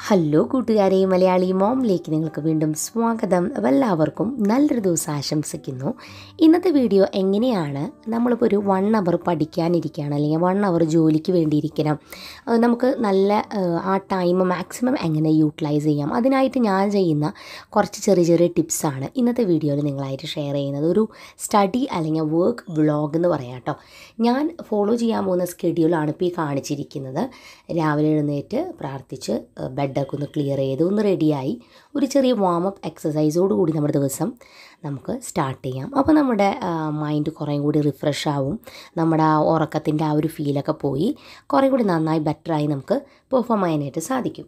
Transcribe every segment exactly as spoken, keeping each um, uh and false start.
Hello കൂട്ടുകാരെ, മലയാളി മോമിലേക്ക് നിങ്ങൾക്ക് വീണ്ടും സ്വാഗതം. എല്ലാവർക്കും നല്ലൊരു ദിവസം ആശംസിക്കുന്നു. ഇന്നത്തെ വീഡിയോ എങ്ങനെയാണ് നമ്മളിപ്പോൾ ഒരു വൺ അവർ പഠിക്കാനിരിക്കുകയാണ്, അല്ലെങ്കിൽ വൺ അവർ ജോലിക്ക് വേണ്ടിയിരിക്കണം, നമുക്ക് നല്ല ആ ടൈം മാക്സിമം എങ്ങനെ യൂട്ടിലൈസ് ചെയ്യാം, അതിനായിട്ട് ഞാൻ ചെയ്യുന്ന കുറച്ച് ചെറിയ ചെറിയ ടിപ്സാണ് ഇന്നത്തെ വീഡിയോയിൽ നിങ്ങളായിട്ട് ഷെയർ ചെയ്യുന്നത്. ഒരു സ്റ്റഡി അല്ലെങ്കിൽ വർക്ക് വ്ളോഗ് എന്ന് പറയാം കേട്ടോ. ഞാൻ ഫോളോ ചെയ്യാൻ പോകുന്ന സ്കെഡ്യൂളാണ് ഇപ്പോൾ ഈ കാണിച്ചിരിക്കുന്നത്. രാവിലെ എഴുന്നേറ്റ് പ്രാർത്ഥിച്ച് ബെഡൊക്കെ ഒന്ന് ക്ലിയർ ചെയ്ത് ഒന്ന് റെഡിയായി ഒരു ചെറിയ വാമപ്പ് എക്സസൈസോട് കൂടി നമ്മുടെ ദിവസം നമുക്ക് സ്റ്റാർട്ട് ചെയ്യാം. അപ്പോൾ നമ്മുടെ മൈൻഡ് കുറേ കൂടി റിഫ്രഷ് ആവും, നമ്മുടെ ആ ഉറക്കത്തിൻ്റെ ആ ഒരു ഫീലൊക്കെ പോയി കുറേ കൂടി നന്നായി ബെറ്ററായി നമുക്ക് പെർഫോം ചെയ്യാനായിട്ട് സാധിക്കും.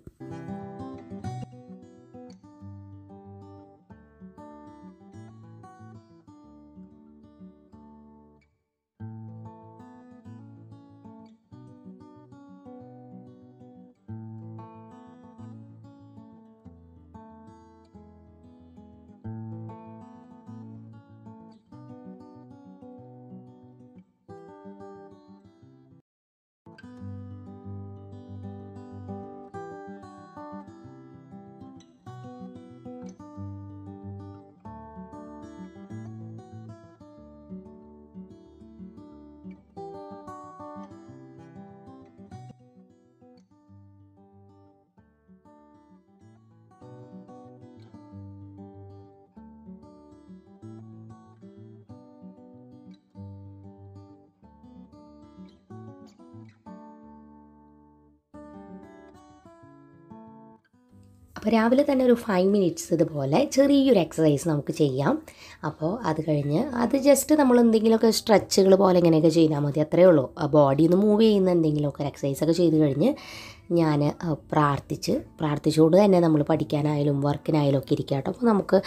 അപ്പോൾ രാവിലെ തന്നെ ഒരു ഫൈവ് മിനിറ്റ്സ് ഇതുപോലെ ചെറിയൊരു എക്സസൈസ് നമുക്ക് ചെയ്യാം. അപ്പോൾ അത് കഴിഞ്ഞ് അത് ജസ്റ്റ് നമ്മൾ എന്തെങ്കിലുമൊക്കെ സ്ട്രെച്ചുകൾ പോലെ ഇങ്ങനെയൊക്കെ ചെയ്താൽ മതി, അത്രയേ ഉള്ളൂ. ആ ബോഡി ഒന്ന് മൂവ് ചെയ്യുന്ന എന്തെങ്കിലുമൊക്കെ എക്സസൈസൊക്കെ ചെയ്ത് കഴിഞ്ഞ് ഞാൻ പ്രാർത്ഥിച്ച് പ്രാർത്ഥിച്ചുകൊണ്ട് തന്നെ നമ്മൾ പഠിക്കാനായാലും വർക്കിനായാലും ഒക്കെ ഇരിക്കുക കേട്ടോ. അപ്പോൾ നമുക്ക്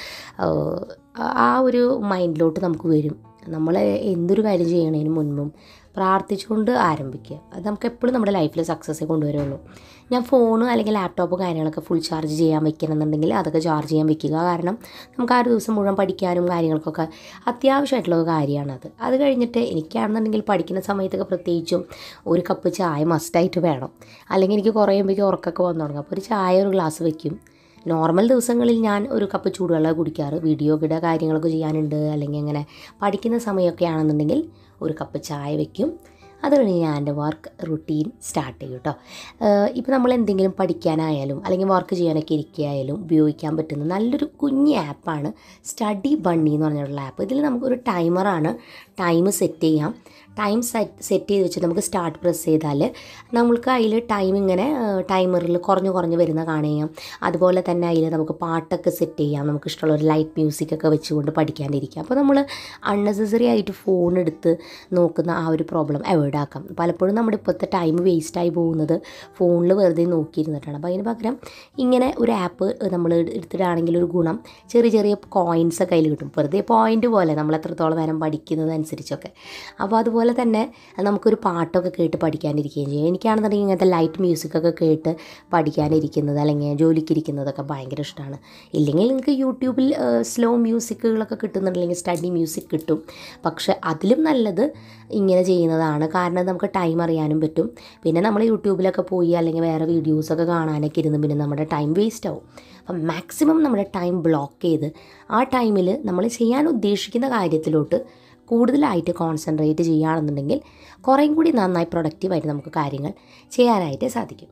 ആ ഒരു മൈൻഡിലോട്ട് നമുക്ക് വരും. നമ്മൾ എന്തൊരു കാര്യം ചെയ്യണതിന് മുൻപും പ്രാർത്ഥിച്ചുകൊണ്ട് ആരംഭിക്കുക. അത് നമുക്ക് എപ്പോഴും നമ്മുടെ ലൈഫിൽ സക്സസ്സേ കൊണ്ടുവരുള്ളൂ. ഞാൻ ഫോണ് അല്ലെങ്കിൽ ലാപ്ടോപ്പ് കാര്യങ്ങളൊക്കെ ഫുൾ ചാർജ് ചെയ്യാൻ വെക്കണമെന്നുണ്ടെങ്കിൽ അതൊക്കെ ചാർജ് ചെയ്യാൻ വെക്കുക. കാരണം നമുക്ക് ആ ഒരു ദിവസം മുഴുവൻ പഠിക്കാനും കാര്യങ്ങൾക്കൊക്കെ അത്യാവശ്യമായിട്ടുള്ള കാര്യമാണത്. അത് കഴിഞ്ഞിട്ട് എനിക്കാണെന്നുണ്ടെങ്കിൽ പഠിക്കുന്ന സമയത്തൊക്കെ പ്രത്യേകിച്ചും ഒരു കപ്പ് ചായ മസ്റ്റായിട്ട് വേണം, അല്ലെങ്കിൽ എനിക്ക് കുറേ കഴിയുമ്പോഴേക്കും ഉറക്കമൊക്കെ വന്നു തുടങ്ങും. അപ്പോൾ ഒരു ചായ ഒരു ഗ്ലാസ് വെക്കും. നോർമൽ ദിവസങ്ങളിൽ ഞാൻ ഒരു കപ്പ് ചൂടുവെള്ളം കുടിക്കാറ്. വീഡിയോ കിട കാര്യങ്ങളൊക്കെ ചെയ്യാനുണ്ട്, അല്ലെങ്കിൽ അങ്ങനെ പഠിക്കുന്ന സമയമൊക്കെ ആണെന്നുണ്ടെങ്കിൽ ഒരു കപ്പ് ചായ വയ്ക്കും. അത് കഴിഞ്ഞ് ഞാൻ എൻ്റെ വർക്ക് റുട്ടീൻ സ്റ്റാർട്ട് ചെയ്യും കേട്ടോ. ഇപ്പോൾ നമ്മൾ എന്തെങ്കിലും പഠിക്കാനായാലും അല്ലെങ്കിൽ വർക്ക് ചെയ്യാനൊക്കെ ഇരിക്കുകയായാലും ഉപയോഗിക്കാൻ പറ്റുന്ന നല്ലൊരു കുഞ്ഞ് ആപ്പാണ് സ്റ്റഡി ബണ്ണി എന്ന് പറഞ്ഞിട്ടുള്ള ആപ്പ്. ഇതിൽ നമുക്കൊരു ടൈമറാണ്, ടൈം സെറ്റ് ചെയ്യാം. ടൈം സെറ്റ് സെറ്റ് ചെയ്ത് വെച്ച് നമുക്ക് സ്റ്റാർട്ട് പ്രസ് ചെയ്താൽ നമുക്ക് അതിൽ ടൈം ഇങ്ങനെ ടൈമറിൽ കുറഞ്ഞ് കുറഞ്ഞ് വരുന്ന കാണുകയും, അതുപോലെ തന്നെ അതിൽ നമുക്ക് പാട്ടൊക്കെ സെറ്റ് ചെയ്യാം. നമുക്ക് ഇഷ്ടമുള്ള ഒരു ലൈറ്റ് മ്യൂസിക്കൊക്കെ വെച്ചുകൊണ്ട് പഠിക്കാണ്ടിരിക്കാം. അപ്പോൾ നമ്മൾ അൺനെസസറി ആയിട്ട് ഫോൺ എടുത്ത് നോക്കുന്ന ആ ഒരു പ്രോബ്ലം അവോയ്ഡ് ആക്കാം. പലപ്പോഴും നമ്മുടെ ഇപ്പോഴത്തെ ടൈം വേസ്റ്റായി പോകുന്നത് ഫോണിൽ വെറുതെ നോക്കിയിരുന്നിട്ടാണ്. അപ്പോൾ അതിന് പകരം ഇങ്ങനെ ഒരു ആപ്പ് നമ്മൾ എടുത്തിട്ടാണെങ്കിൽ ഒരു ഗുണം, ചെറിയ ചെറിയ കോയിൻസൊക്കെ കയ്യിൽ കിട്ടും. വെറുതെ പോയിൻ്റ് പോലെ നമ്മൾ എത്രത്തോളം നേരം പഠിക്കുന്നതനുസരിച്ചൊക്കെ. അപ്പോൾ അതുപോലെ തന്നെ നമുക്കൊരു പാട്ടൊക്കെ കേട്ട് പഠിക്കാനിരിക്കുകയും ചെയ്യും. എനിക്കാണെന്നുണ്ടെങ്കിൽ ഇങ്ങനത്തെ ലൈറ്റ് മ്യൂസിക്കൊക്കെ കേട്ട് പഠിക്കാനിരിക്കുന്നത് അല്ലെങ്കിൽ ജോലിക്കിരിക്കുന്നതൊക്കെ ഭയങ്കര ഇഷ്ടമാണ്. ഇല്ലെങ്കിൽ നിങ്ങൾക്ക് യൂട്യൂബിൽ സ്ലോ മ്യൂസിക്കുകളൊക്കെ കിട്ടുന്നുണ്ടെങ്കിൽ സ്റ്റഡി മ്യൂസിക് കിട്ടും. പക്ഷെ അതിലും നല്ലത് ഇങ്ങനെ ചെയ്യുന്നതാണ്. കാരണം നമുക്ക് ടൈം അറിയാനും പറ്റും. പിന്നെ നമ്മൾ യൂട്യൂബിലൊക്കെ പോയി അല്ലെങ്കിൽ വേറെ വീഡിയോസൊക്കെ കാണാനൊക്കെ ഇരുന്ന് പിന്നെ നമ്മുടെ ടൈം വേസ്റ്റ് ആവും. അപ്പം മാക്സിമം നമ്മുടെ ടൈം ബ്ലോക്ക് ചെയ്ത് ആ ടൈമിൽ നമ്മൾ ചെയ്യാൻ ഉദ്ദേശിക്കുന്ന കാര്യത്തിലോട്ട് കൂടുതലായിട്ട് കോൺസെൻട്രേറ്റ് ചെയ്യുകയാണെന്നുണ്ടെങ്കിൽ കുറേയും കൂടി നന്നായി പ്രൊഡക്റ്റീവായിട്ട് നമുക്ക് കാര്യങ്ങൾ ചെയ്യാനായിട്ട് സാധിക്കും.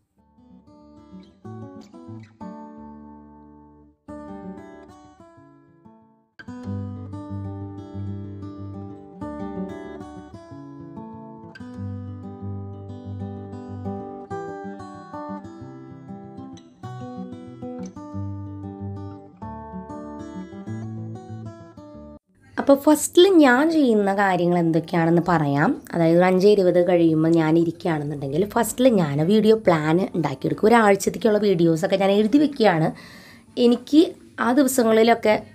അപ്പോൾ ഫസ്റ്റിൽ ഞാൻ ചെയ്യുന്ന കാര്യങ്ങൾ എന്തൊക്കെയാണെന്ന് പറയാം. അതായത് ഒരു അഞ്ച് ഇരുപത് കഴിയുമ്പോൾ ഞാൻ ഇരിക്കുകയാണെന്നുണ്ടെങ്കിൽ ഫസ്റ്റിൽ ഞാൻ വീഡിയോ പ്ലാൻ ഉണ്ടാക്കിയെടുക്കും. ഒരാഴ്ചത്തേക്കുള്ള വീഡിയോസൊക്കെ ഞാൻ എഴുതി വെക്കുകയാണ്. എനിക്ക് ആ ദിവസങ്ങളിലൊക്കെ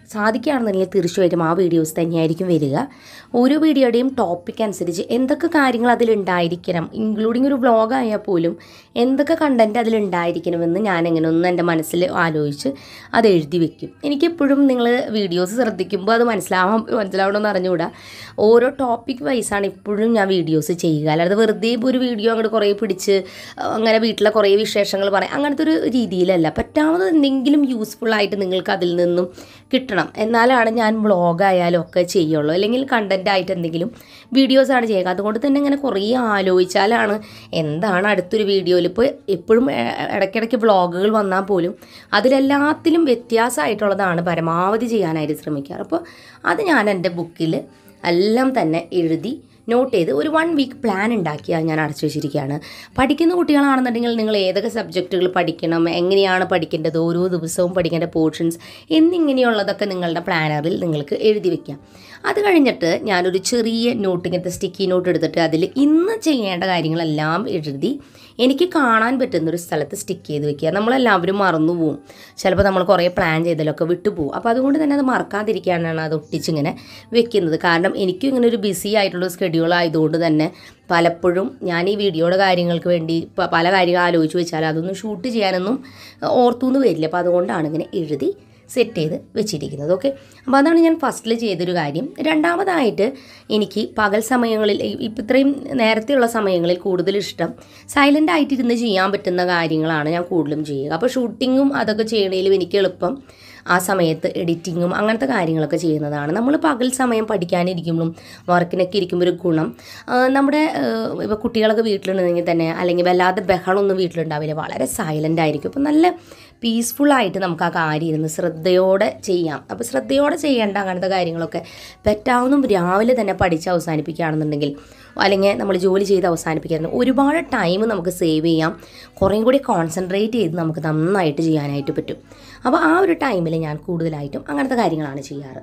സാധിക്കുകയാണെന്നുണ്ടെങ്കിൽ തീർച്ചയായിട്ടും ആ വീഡിയോസ് തന്നെയായിരിക്കും വരിക. ഓരോ വീഡിയോയുടെയും ടോപ്പിക് അനുസരിച്ച് എന്തൊക്കെ കാര്യങ്ങൾ അതിലുണ്ടായിരിക്കണം, ഇൻക്ലൂഡിങ് ഒരു വ്ളോഗായാൽ പോലും എന്തൊക്കെ കണ്ടൻറ്റ് അതിലുണ്ടായിരിക്കണമെന്ന് ഞാനിങ്ങനെ ഒന്ന് എൻ്റെ മനസ്സിൽ ആലോചിച്ച് അത് എഴുതി വെക്കും. എനിക്കെപ്പോഴും നിങ്ങൾ വീഡിയോസ് ശ്രദ്ധിക്കുമ്പോൾ അത് മനസ്സിലാവാൻ മനസ്സിലാവണമെന്ന് അറിഞ്ഞുകൂടാ. ഓരോ ടോപ്പിക് വൈസാണ് ഇപ്പോഴും ഞാൻ വീഡിയോസ് ചെയ്യുക. അല്ലാതെ വെറുതെ ഇപ്പോൾ ഒരു വീഡിയോ അങ്ങോട്ട് കുറേ പിടിച്ച് അങ്ങനെ വീട്ടിലെ കുറേ വിശേഷങ്ങൾ പറയാം അങ്ങനത്തെ ഒരു രീതിയിലല്ല. പറ്റാവുന്നത് എന്തെങ്കിലും യൂസ്ഫുള്ളായിട്ട് നിങ്ങൾക്ക് അതിൽ നിന്നും കിട്ടണം, എന്നാലാണ് ഞാൻ വ്ളോഗായാലും ഒക്കെ ചെയ്യുള്ളൂ. അല്ലെങ്കിൽ കണ്ടൻറ്റായിട്ട് എന്തെങ്കിലും വീഡിയോസാണ് ചെയ്യുക. അതുകൊണ്ട് തന്നെ ഇങ്ങനെ കുറേ ആലോചിച്ചാലാണ് എന്താണ് അടുത്തൊരു വീഡിയോയിൽ. ഇപ്പോൾ എപ്പോഴും ഇടയ്ക്കിടയ്ക്ക് വ്ളോഗുകൾ വന്നാൽ പോലും അതിലെല്ലാത്തിലും വ്യത്യാസമായിട്ടുള്ളതാണ് പരമാവധി ചെയ്യാനായിട്ട് ശ്രമിക്കാറ്. അപ്പോൾ അത് ഞാൻ എൻ്റെ ബുക്കിൽ എല്ലാം തന്നെ എഴുതി നോട്ട് ചെയ്ത് ഒരു വൺ വീക്ക് പ്ലാൻ ഉണ്ടാക്കിയാൽ ഞാൻ അടച്ചു വെച്ചിരിക്കുകയാണ്. പഠിക്കുന്ന കുട്ടികളാണെന്നുണ്ടെങ്കിൽ നിങ്ങൾ ഏതൊക്കെ സബ്ജക്റ്റുകൾ പഠിക്കണം, എങ്ങനെയാണ് പഠിക്കേണ്ടത്, ഓരോ ദിവസവും പഠിക്കേണ്ട പോർഷൻസ് എന്നിങ്ങനെയുള്ളതൊക്കെ നിങ്ങളുടെ പ്ലാനറിൽ നിങ്ങൾക്ക് എഴുതി വയ്ക്കാം. അത് കഴിഞ്ഞിട്ട് ഞാനൊരു ചെറിയ നോട്ട്, ഇങ്ങനത്തെ സ്റ്റിക്കി നോട്ട് എടുത്തിട്ട് അതിൽ ഇന്ന് ചെയ്യേണ്ട കാര്യങ്ങളെല്ലാം എഴുതി എനിക്ക് കാണാൻ പറ്റുന്നൊരു സ്ഥലത്ത് സ്റ്റിക്ക് ചെയ്ത് വെക്കുക. നമ്മളെല്ലാവരും മറന്നു പോവും, ചിലപ്പോൾ നമ്മൾ കുറേ പ്ലാൻ ചെയ്തതിലൊക്കെ വിട്ടുപോകും. അപ്പോൾ അതുകൊണ്ട് തന്നെ അത് മറക്കാതിരിക്കാനാണ് അത് ഒട്ടിച്ചിങ്ങനെ വെക്കുന്നത്. കാരണം എനിക്കും ഇങ്ങനെ ഒരു ബിസി ആയിട്ടുള്ള സ്കെഡ്യൂൾ ആയതുകൊണ്ട് തന്നെ പലപ്പോഴും ഞാൻ ഈ വീഡിയോയുടെ കാര്യങ്ങൾക്ക് വേണ്ടി പല കാര്യങ്ങൾ ആലോചിച്ച് വെച്ചാൽ അതൊന്നും ഷൂട്ട് ചെയ്യാനൊന്നും ഓർത്തൊന്നും വരില്ല. അപ്പോൾ അതുകൊണ്ടാണ് ഇങ്ങനെ എഴുതി സെറ്റ് ചെയ്ത് വെച്ചിരിക്കുന്നത്. ഓക്കെ, അപ്പോൾ അതാണ് ഞാൻ ഫസ്റ്റിൽ ചെയ്തൊരു കാര്യം. രണ്ടാമതായിട്ട് എനിക്ക് പകൽ സമയങ്ങളിൽ ഇപ്പം ഇത്രയും നേരത്തെയുള്ള സമയങ്ങളിൽ കൂടുതൽ ഇഷ്ടം സൈലൻ്റ് ആയിട്ടിരുന്ന് ചെയ്യാൻ പറ്റുന്ന കാര്യങ്ങളാണ് ഞാൻ കൂടുതലും ചെയ്യുക. അപ്പോൾ ഷൂട്ടിങ്ങും അതൊക്കെ ചെയ്യണേലും എനിക്ക് എളുപ്പം ആ സമയത്ത് എഡിറ്റിങ്ങും അങ്ങനത്തെ കാര്യങ്ങളൊക്കെ ചെയ്യുന്നതാണ്. നമ്മൾ പകൽ സമയം പഠിക്കാനിരിക്കുമ്പോഴും വർക്കിനൊക്കെ ഇരിക്കുമ്പോൾ ഒരു ഗുണം, നമ്മുടെ ഇപ്പോൾ കുട്ടികളൊക്കെ വീട്ടിലുണ്ടെങ്കിൽ തന്നെ അല്ലെങ്കിൽ വല്ലാതെ ബഹളമൊന്നും വീട്ടിലുണ്ടാവില്ല, വളരെ സൈലൻ്റ് ആയിരിക്കും. അപ്പോൾ നല്ല പീസ്ഫുള്ളായിട്ട് നമുക്ക് ആ കാര്യം ഇരുന്ന് ശ്രദ്ധയോടെ ചെയ്യാം. അപ്പോൾ ശ്രദ്ധയോടെ ചെയ്യേണ്ട അങ്ങനത്തെ കാര്യങ്ങളൊക്കെ പറ്റാവുന്നതും രാവിലെ തന്നെ പഠിച്ച് അവസാനിപ്പിക്കുകയാണെന്നുണ്ടെങ്കിൽ, അല്ലെങ്കിൽ നമ്മൾ ജോലി ചെയ്ത് അവസാനിപ്പിക്കുകയാണെങ്കിൽ ഒരുപാട് ടൈം നമുക്ക് സേവ് ചെയ്യാം. കുറേയും കൂടി കോൺസെൻട്രേറ്റ് ചെയ്ത് നമുക്ക് നന്നായിട്ട് ചെയ്യാനായിട്ട് പറ്റും. അപ്പോൾ ആ ഒരു ടൈമിൽ ഞാൻ കൂടുതലായിട്ടും അങ്ങനത്തെ കാര്യങ്ങളാണ് ചെയ്യാറ്.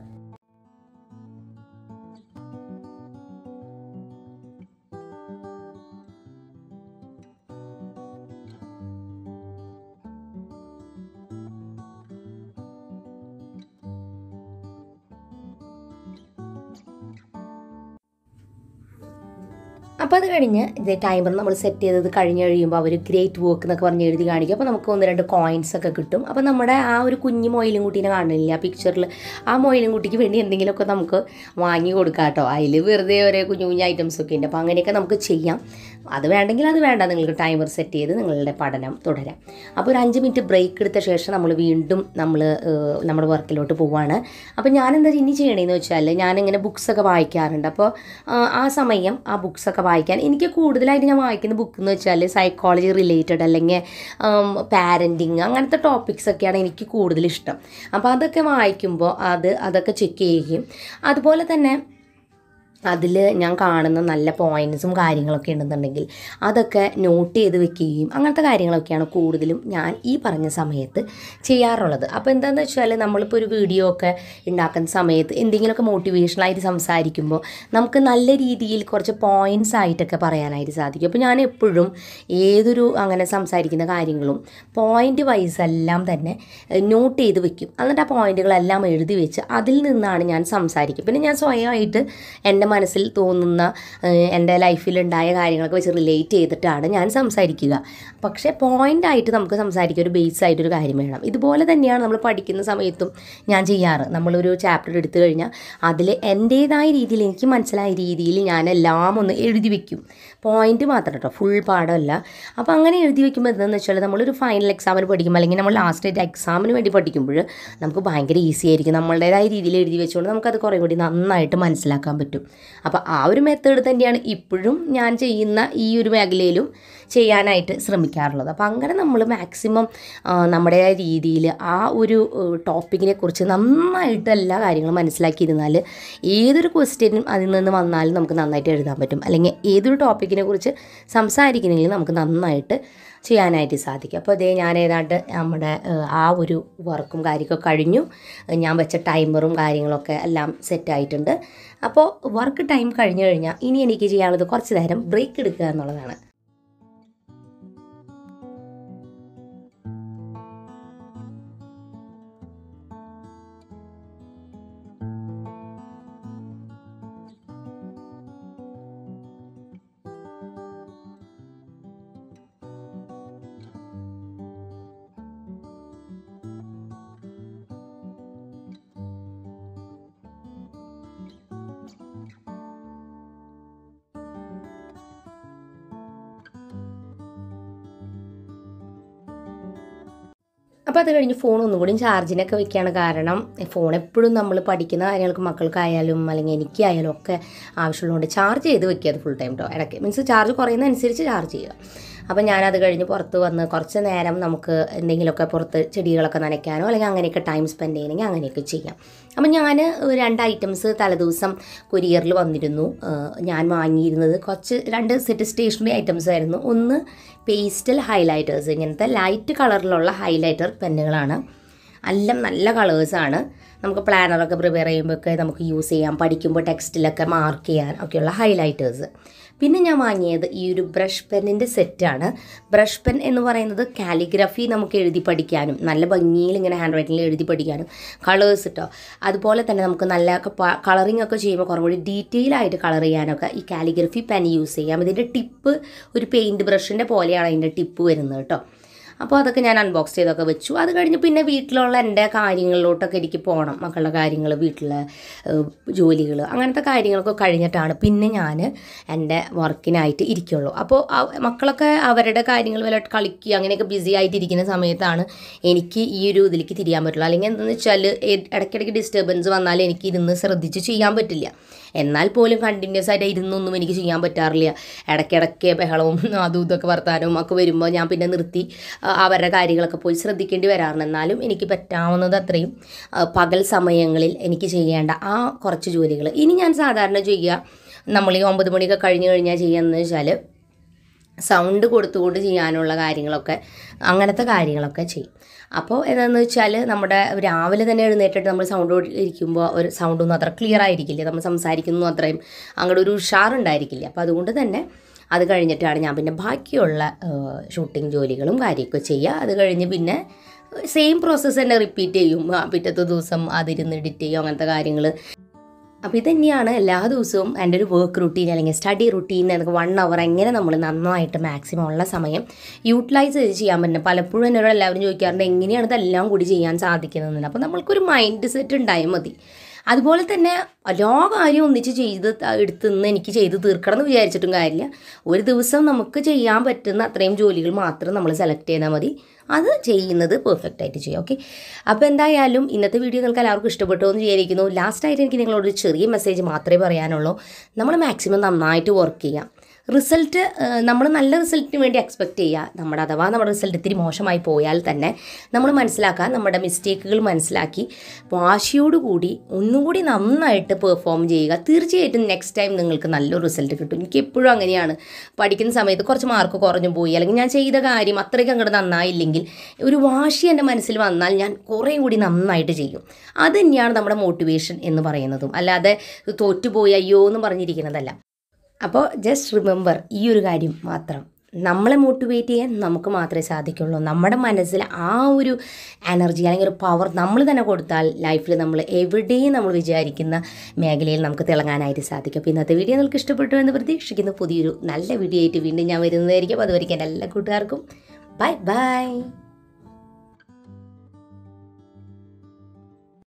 അപ്പോൾ അത് കഴിഞ്ഞ് ഇത് ടൈമർ നമ്മൾ സെറ്റ് ചെയ്തത് കഴിഞ്ഞ് കഴിയുമ്പോൾ അവർ ഗ്രേറ്റ് വർക്ക് എന്നൊക്കെ പറഞ്ഞ് എഴുതി കാണിക്കും. അപ്പോൾ നമുക്ക് ഒന്ന് രണ്ട് കോയിൻസ് ഒക്കെ കിട്ടും. അപ്പോൾ നമ്മുടെ ആ ഒരു കുഞ്ഞു മൊയിലും കുട്ടീനെ കാണില്ല ആ പിക്ചറിൽ, ആ മൊയിലും കുട്ടിക്ക് വേണ്ടി എന്തെങ്കിലുമൊക്കെ നമുക്ക് വാങ്ങി കൊടുക്കാം കേട്ടോ. അതിൽ വെറുതെ ഒരേ കുഞ്ഞു കുഞ്ഞു ഐറ്റംസ് ഒക്കെ ഉണ്ട്. അപ്പോൾ അങ്ങനെയൊക്കെ നമുക്ക് ചെയ്യാം. അത് വേണ്ടെങ്കിൽ അത് വേണ്ട, നിങ്ങൾക്ക് ടൈമർ സെറ്റ് ചെയ്ത് നിങ്ങളുടെ പഠനം തുടരാം. അപ്പോൾ ഒരു അഞ്ച് മിനിറ്റ് ബ്രേക്ക് എടുത്ത ശേഷം നമ്മൾ വീണ്ടും നമ്മൾ നമ്മുടെ വർക്കിലോട്ട് പോവുകയാണ്. അപ്പോൾ ഞാനെന്താ ഇനി ചെയ്യണമെന്ന് വെച്ചാൽ ഞാനിങ്ങനെ ബുക്സൊക്കെ വായിക്കാറുണ്ട്. അപ്പോൾ ആ സമയം ആ ബുക്സൊക്കെ വായിക്കാൻ എനിക്ക് കൂടുതലായിട്ട് ഞാൻ വായിക്കുന്ന ബുക്ക് എന്ന് വെച്ചാൽ സൈക്കോളജി റിലേറ്റഡ് അല്ലെങ്കിൽ പാരൻറ്റിങ് അങ്ങനത്തെ ടോപ്പിക്സൊക്കെയാണ് എനിക്ക് കൂടുതൽ ഇഷ്ടം. അപ്പോൾ അതൊക്കെ വായിക്കുമ്പോൾ അത് അതൊക്കെ ചെക്ക് ചെയ്യുകയും അതുപോലെ തന്നെ അതിൽ ഞാൻ കാണുന്ന നല്ല പോയിൻറ്റ്സും കാര്യങ്ങളൊക്കെ ഉണ്ടെന്നുണ്ടെങ്കിൽ അതൊക്കെ നോട്ട് ചെയ്ത് വെക്കുകയും അങ്ങനത്തെ കാര്യങ്ങളൊക്കെയാണ് കൂടുതലും ഞാൻ ഈ പറഞ്ഞ സമയത്ത് ചെയ്യാറുള്ളത്. അപ്പോൾ എന്താണെന്ന് വെച്ചാൽ നമ്മളിപ്പോൾ ഒരു വീഡിയോ ഒക്കെ ഉണ്ടാക്കുന്ന സമയത്ത് എന്തെങ്കിലുമൊക്കെ മോട്ടിവേഷണലായിട്ട് സംസാരിക്കുമ്പോൾ നമുക്ക് നല്ല രീതിയിൽ കുറച്ച് പോയിൻറ്റ്സ് ആയിട്ടൊക്കെ പറയാനായിട്ട് സാധിക്കും. അപ്പോൾ ഞാൻ എപ്പോഴും ഏതൊരു അങ്ങനെ സംസാരിക്കുന്ന കാര്യങ്ങളും പോയിൻ്റ് വൈസ് എല്ലാം തന്നെ നോട്ട് ചെയ്ത് വെക്കും. എന്നിട്ട് ആ പോയിൻറ്റുകളെല്ലാം എഴുതി വെച്ച് അതിൽ നിന്നാണ് ഞാൻ സംസാരിക്കും. പിന്നെ ഞാൻ സ്വയമായിട്ട് എൻ്റെ മനസ്സിൽ തോന്നുന്ന എൻ്റെ ലൈഫിലുണ്ടായ കാര്യങ്ങളൊക്കെ വെച്ച് റിലേറ്റ് ചെയ്തിട്ടാണ് ഞാൻ സംസാരിക്കുക. പക്ഷേ പോയിൻ്റായിട്ട് നമുക്ക് സംസാരിക്കുക ഒരു ബേസ് ആയിട്ടൊരു കാര്യം വേണം. ഇതുപോലെ തന്നെയാണ് നമ്മൾ പഠിക്കുന്ന സമയത്തും ഞാൻ ചെയ്യാറ്. നമ്മളൊരു ചാപ്റ്റർ എടുത്തു കഴിഞ്ഞാൽ അതിൽ എൻ്റേതായ രീതിയിൽ എനിക്ക് മനസ്സിലായ രീതിയിൽ ഞാൻ എല്ലാം ഒന്ന് എഴുതി വയ്ക്കും. പോയിൻ്റ് മാത്രം കേട്ടോ, ഫുൾ പാഠമല്ല. അപ്പോൾ അങ്ങനെ എഴുതി വയ്ക്കുമ്പോൾ എന്താണെന്ന് വെച്ചാൽ നമ്മളൊരു ഫൈനൽ എക്സാമിന് പഠിക്കുമ്പോൾ അല്ലെങ്കിൽ നമ്മൾ ലാസ്റ്റ് ഡേറ്റ് എക്സാമിന് വേണ്ടി പഠിക്കുമ്പോൾ നമുക്ക് ഭയങ്കര ഈസി ആയിരിക്കും. നമ്മളുടേതായ രീതിയിൽ എഴുതി വെച്ചുകൊണ്ട് നമുക്കത് കുറേ കൂടി നന്നായിട്ട് മനസ്സിലാക്കാൻ പറ്റും. അപ്പോൾ ആ ഒരു മെത്തേഡ് തന്നെയാണ് ഇപ്പോഴും ഞാൻ ചെയ്യുന്ന ഈ ഒരു മേഖലയിലും ചെയ്യാനായിട്ട് ശ്രമിക്കാറുള്ളത്. അപ്പോൾ അങ്ങനെ നമ്മൾ മാക്സിമം നമ്മുടേതായ രീതിയിൽ ആ ഒരു ടോപ്പിക്കിനെ കുറിച്ച് നന്നായിട്ട് എല്ലാ കാര്യങ്ങളും മനസ്സിലാക്കിയിരുന്നാൽ ഏതൊരു ക്വസ്റ്റ്യനും അതിൽ നിന്ന് വന്നാലും നമുക്ക് നന്നായിട്ട് എഴുതാൻ പറ്റും. അല്ലെങ്കിൽ ഏതൊരു ടോപ്പിക്കിനെ കുറിച്ച് സംസാരിക്കണമെങ്കിൽ നമുക്ക് നന്നായിട്ട് ചെയ്യാനായിട്ട് സാധിക്കും. അപ്പോൾ അതേ ഞാൻ ഏതാണ്ട് നമ്മുടെ ആ ഒരു വർക്കും കാര്യമൊക്കെ കഴിഞ്ഞു. ഞാൻ വെച്ച ടൈമറും കാര്യങ്ങളൊക്കെ എല്ലാം സെറ്റായിട്ടുണ്ട്. അപ്പോൾ വർക്ക് ടൈം കഴിഞ്ഞു കഴിഞ്ഞാൽ ഇനി എനിക്ക് ചെയ്യാനുള്ളത് കുറച്ച് നേരം ബ്രേക്ക് എടുക്കുക എന്നുള്ളതാണ്. അപ്പോൾ അത് കഴിഞ്ഞ് ഫോൺ ഒന്നും കൂടി ചാർജിനൊക്കെ വെക്കുകയാണ്. കാരണം ഫോൺ എപ്പോഴും നമ്മൾ പഠിക്കുന്ന കാര്യങ്ങൾക്ക് മക്കൾക്കായാലും അല്ലെങ്കിൽ എനിക്കായാലും ഒക്കെ ആവശ്യമുള്ളതുകൊണ്ട് ചാർജ് ചെയ്ത് വെക്കുക അത് ഫുൾ ടൈം കേട്ടോ. ഇടയ്ക്ക് മീൻസ് ചാർജ് കുറയുന്നതനുസരിച്ച് ചാർജ് ചെയ്യുക. അപ്പോൾ ഞാനത് കഴിഞ്ഞ് പുറത്ത് വന്ന് കുറച്ച് നേരം നമുക്ക് എന്തെങ്കിലുമൊക്കെ പുറത്ത് ചെടികളൊക്കെ നനയ്ക്കാനോ അല്ലെങ്കിൽ അങ്ങനെയൊക്കെ ടൈം സ്പെൻഡ് ചെയ്യണമെങ്കിൽ അങ്ങനെയൊക്കെ ചെയ്യാം. അപ്പം ഞാൻ രണ്ട് ഐറ്റംസ് തലേദിവസം കൊരിയറിൽ വന്നിരുന്നു. ഞാൻ വാങ്ങിയിരുന്നത് കുറച്ച് രണ്ട് സെറ്റ് സ്റ്റേഷനറി ഐറ്റംസ് ആയിരുന്നു. ഒന്ന് പേസ്റ്റൽ ഹൈലൈറ്റേഴ്സ്, ഇങ്ങനത്തെ ലൈറ്റ് കളറിലുള്ള ഹൈലൈറ്റർ പെന്നുകളാണ്. എല്ലാം നല്ല കളേഴ്സാണ്. നമുക്ക് പ്ലാനറൊക്കെ പ്രിപ്പയർ ചെയ്യുമ്പോഴൊക്കെ നമുക്ക് യൂസ് ചെയ്യാം, പഠിക്കുമ്പോൾ ടെക്സ്റ്റിലൊക്കെ മാർക്ക് ചെയ്യാൻ ഒക്കെയുള്ള ഹൈലൈറ്റേഴ്സ്. പിന്നെ ഞാൻ വാങ്ങിയത് ഈ ഒരു ബ്രഷ് പെന്നിൻ്റെ സെറ്റാണ്. ബ്രഷ് പെൻ എന്ന് പറയുന്നത് കാലിഗ്രഫി നമുക്ക് എഴുതി പഠിക്കാനും നല്ല ഭംഗിയിൽ ഇങ്ങനെ ഹാൻഡ് റൈറ്റിങ്ങിൽ എഴുതി പഠിക്കാനും കളേഴ്സ് കേട്ടോ. അതുപോലെ തന്നെ നമുക്ക് നല്ല കളറിങ് ഒക്കെ ചെയ്യുമ്പോൾ കുറേ കൂടി ഡീറ്റെയിൽ ആയിട്ട് കളർ ചെയ്യാനൊക്കെ ഈ കാലിഗ്രഫി പെൻ യൂസ് ചെയ്യാം. ഇതിൻ്റെ ടിപ്പ് ഒരു പെയിൻറ്റ് ബ്രഷിൻ്റെ പോലെയാണ് അതിൻ്റെ ടിപ്പ് വരുന്നത് കേട്ടോ. അപ്പോൾ അതൊക്കെ ഞാൻ അൺബോക്സ് ചെയ്തൊക്കെ വെച്ചു. അത് കഴിഞ്ഞ് പിന്നെ വീട്ടിലുള്ള എൻ്റെ കാര്യങ്ങളിലോട്ടൊക്കെ എനിക്ക് പോകണം. മക്കളുടെ കാര്യങ്ങൾ, വീട്ടിലെ ജോലികൾ, അങ്ങനത്തെ കാര്യങ്ങളൊക്കെ കഴിഞ്ഞിട്ടാണ് പിന്നെ ഞാൻ എൻ്റെ വർക്കിനായിട്ട് ഇരിക്കുള്ളൂ. അപ്പോൾ മക്കളൊക്കെ അവരുടെ കാര്യങ്ങൾ വല്ല കളിക്കുക അങ്ങനെയൊക്കെ ബിസി ആയിട്ടിരിക്കുന്ന സമയത്താണ് എനിക്ക് ഈ ഒരു ഇതിലേക്ക് തിരിയാൻ പറ്റുള്ളൂ. അല്ലെങ്കിൽ എന്താണെന്ന് വെച്ചാൽ ഇടയ്ക്കിടയ്ക്ക് ഡിസ്റ്റർബൻസ് വന്നാൽ എനിക്ക് ഇരുന്ന് ശ്രദ്ധിച്ച് ചെയ്യാൻ പറ്റില്ല. എന്നാൽ പോലും കണ്ടിന്യൂസ് ആയിട്ട് ഇരുന്നൊന്നും എനിക്ക് ചെയ്യാൻ പറ്റാറില്ല. ഇടയ്ക്കിടയ്ക്ക് ബഹളവും അതും ഇതൊക്കെ വർത്താനവും ഒക്കെ വരുമ്പോൾ ഞാൻ പിന്നെ നിർത്തി അവരുടെ കാര്യങ്ങളൊക്കെ പോയി ശ്രദ്ധിക്കേണ്ടി വരാറുണ്ട്. എന്നാലും എനിക്ക് പറ്റാവുന്നത് അത്രയും പകൽ സമയങ്ങളിൽ എനിക്ക് ചെയ്യേണ്ട ആ കുറച്ച് ജോലികൾ ഇനി ഞാൻ സാധാരണ ചെയ്യുക, നമ്മൾ ഈ ഒമ്പത് മണിയൊക്കെ കഴിഞ്ഞ് കഴിഞ്ഞാൽ ചെയ്യുകയെന്ന് വെച്ചാൽ സൗണ്ട് കൊടുത്തുകൊണ്ട് ചെയ്യാനുള്ള കാര്യങ്ങളൊക്കെ അങ്ങനത്തെ കാര്യങ്ങളൊക്കെ ചെയ്യും. അപ്പോൾ എന്താണെന്ന് വെച്ചാൽ നമ്മുടെ രാവിലെ തന്നെ എഴുന്നേറ്റിട്ട് നമ്മൾ സൗണ്ട് ഇരിക്കുമ്പോൾ ഒരു സൗണ്ടൊന്നും അത്ര ക്ലിയർ ആയിരിക്കില്ല, നമ്മൾ സംസാരിക്കുന്നു അത്രയും അങ്ങോട്ട് ഒരു ഉഷാറുണ്ടായിരിക്കില്ല. അപ്പോൾ അതുകൊണ്ട് തന്നെ അത് കഴിഞ്ഞിട്ടാണ് ഞാൻ പിന്നെ ബാക്കിയുള്ള ഷൂട്ടിംഗ് ജോലികളും കാര്യമൊക്കെ ചെയ്യുക. അത് കഴിഞ്ഞ് പിന്നെ സെയിം പ്രോസസ്സ് തന്നെ റിപ്പീറ്റ് ചെയ്യും. പിറ്റത്തെ ദിവസം അതിരുന്ന് എഡിറ്റ് ചെയ്യും, അങ്ങനത്തെ കാര്യങ്ങൾ. അപ്പോൾ ഇതുതന്നെയാണ് എല്ലാ ദിവസവും എൻ്റെ ഒരു വർക്ക് റുട്ടീൻ അല്ലെങ്കിൽ സ്റ്റഡി റുട്ടീൻ. എന്നൊക്കെ വൺ അവർ എങ്ങനെ നമ്മൾ നന്നായിട്ട് മാക്സിമം ഉള്ള സമയം യൂട്ടിലൈസ് ചെയ്യാൻ പറ്റുന്നത്. പലപ്പോഴും എന്നോട് എല്ലാവരും ചോദിക്കാറുണ്ട് എങ്ങനെയാണ് ഇതെല്ലാം കൂടി ചെയ്യാൻ സാധിക്കുന്നതെന്ന്. അപ്പോൾ നമ്മൾക്കൊരു മൈൻഡ് സെറ്റ് ഉണ്ടായാൽ മതി. അതുപോലെ തന്നെ എല്ലാ കാര്യവും ഒന്നിച്ച് ചെയ്ത് എടുത്തുനിന്ന് എനിക്ക് ചെയ്ത് തീർക്കണം എന്ന് വിചാരിച്ചിട്ടും കാര്യമില്ല. ഒരു ദിവസം നമുക്ക് ചെയ്യാൻ പറ്റുന്ന അത്രയും ജോലികൾ മാത്രം നമ്മൾ സെലക്ട് ചെയ്താൽ മതി. അത് ചെയ്യുന്നത് പെർഫെക്റ്റ് ആയിട്ട് ചെയ്യാം. ഓക്കെ, അപ്പോൾ എന്തായാലും ഇന്നത്തെ വീഡിയോ നിങ്ങൾക്ക് എല്ലാവർക്കും ഇഷ്ടപ്പെട്ടു എന്ന് വിചാരിക്കുന്നു. ലാസ്റ്റായിട്ട് എനിക്ക് നിങ്ങളോട് ഒരു ചെറിയ മെസ്സേജ് മാത്രമേ പറയാനുള്ളൂ. നമ്മൾ മാക്സിമം നന്നായിട്ട് വർക്ക് ചെയ്യാം. റിസൾട്ട് നമ്മൾ നല്ല റിസൾട്ടിന് വേണ്ടി എക്സ്പെക്റ്റ് ചെയ്യുക. നമ്മുടെ അഥവാ നമ്മുടെ റിസൾട്ട് ഇത്തിരി മോശമായി പോയാൽ തന്നെ നമ്മൾ മനസ്സിലാക്കുക, നമ്മുടെ മിസ്റ്റേക്കുകൾ മനസ്സിലാക്കി വാശിയോടുകൂടി ഒന്നുകൂടി നന്നായിട്ട് പെർഫോം ചെയ്യുക. തീർച്ചയായിട്ടും നെക്സ്റ്റ് ടൈം നിങ്ങൾക്ക് നല്ലൊരു റിസൾട്ട് കിട്ടും. എനിക്ക് എപ്പോഴും അങ്ങനെയാണ്. പഠിക്കുന്ന സമയത്ത് കുറച്ച് മാർക്ക് കുറഞ്ഞു പോയി അല്ലെങ്കിൽ ഞാൻ ചെയ്ത കാര്യം അത്രയ്ക്ക് അങ്ങോട്ട് നന്നായില്ലെങ്കിൽ ഒരു വാശി എൻ്റെ മനസ്സിൽ വന്നാൽ ഞാൻ കുറേ കൂടി നന്നായിട്ട് ചെയ്യും. അത് തന്നെയാണ് നമ്മുടെ മോട്ടിവേഷൻ എന്ന് പറയുന്നതും. അല്ലാതെ തോറ്റുപോയി അയ്യോ എന്ന് പറഞ്ഞിരിക്കുന്നതല്ല. അപ്പോൾ ജസ്റ്റ് റിമെമ്പർ ഈ ഒരു കാര്യം മാത്രം, നമ്മളെ മോട്ടിവേറ്റ് ചെയ്യാൻ നമുക്ക് മാത്രമേ സാധിക്കുള്ളൂ. നമ്മുടെ മനസ്സിൽ ആ ഒരു എനർജി അല്ലെങ്കിൽ ഒരു പവർ നമ്മൾ തന്നെ കൊടുത്താൽ ലൈഫിൽ നമ്മൾ എവിടെയും നമ്മൾ വിചാരിക്കുന്ന മേഖലയിൽ നമുക്ക് തിളങ്ങാനായിട്ട് സാധിക്കും. അപ്പോൾ ഇന്നത്തെ വീഡിയോ നിങ്ങൾക്ക് ഇഷ്ടപ്പെട്ടു എന്ന് പ്രതീക്ഷിക്കുന്നു. പുതിയൊരു നല്ല വീഡിയോ ആയിട്ട് വീണ്ടും ഞാൻ വരുന്നതായിരിക്കും. അതുവരെയ്ക്കും എൻ്റെ എല്ലാ കൂട്ടുകാർക്കും ബൈ ബൈ.